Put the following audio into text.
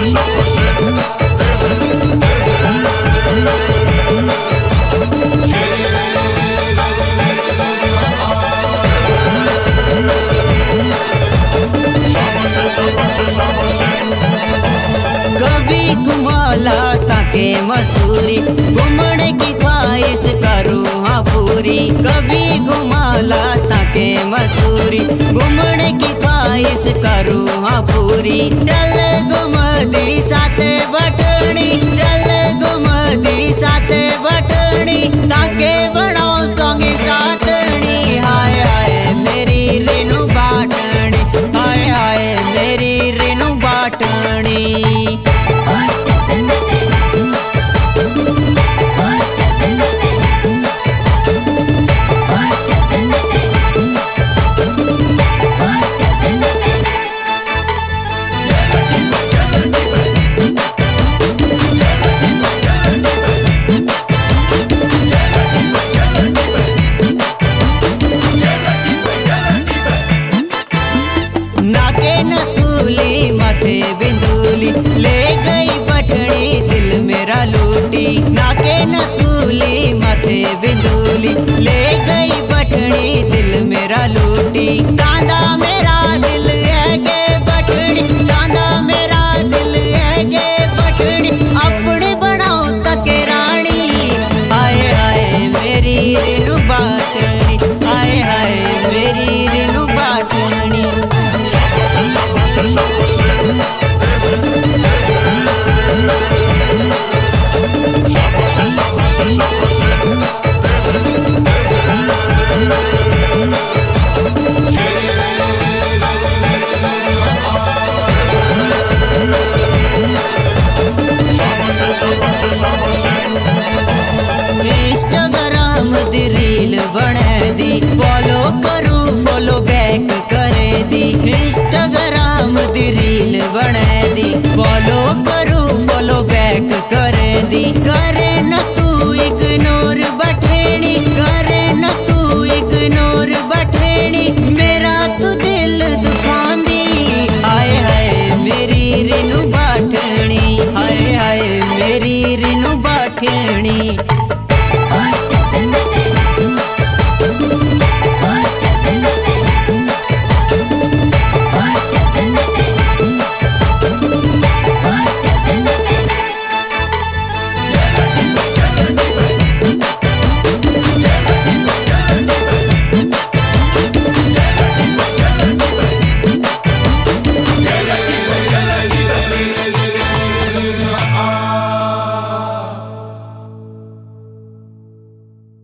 कभी घुमाला ताके मसूरी, घूमने की ख्वाहिश करूँ हाँ पूरी। कभी घुमाला ताके मसूरी, घूमने की ख्वाहिश करूँ हाँ पूरी। चल घुमदी साथे बटनी, चल घुमदी साथे बटनी, ताके बनाओ सोंगी साथनी। हाय हाय मेरी रेनू बाटनी, हाय हाय मेरी रेनू बाटनी। नाके नथुली माथे बिंदुली, ले गई बटनी दिल मेरा लूटी। नाके नथुली माथे बिंदुली, ले गई बटनी दिल मेरा लूटी। तांदा मेरा दिल है गे बटनी, तांदा मेरा दिल है गे बटनी, अपने बनाओ तके रानी। हाय हाय मेरी रेनू बाटनी, हाय हाय मेरी रेनू बाटनी। इंस्टाग्राम दी रील बने दी, फॉलो करूँ फॉलो बैक करे दी। इंस्टाग्राम दी रील बने दी, फॉलो करूँ फॉलो बैक करे दी। करे न तू इग्नोर बठेनी, करे न तू इग्नोर बठेनी, मेरा तू दिल दुखांदी। हाय हाय मेरी रेनू बाटनी, हाय हाय मेरी रेनू बाटनी।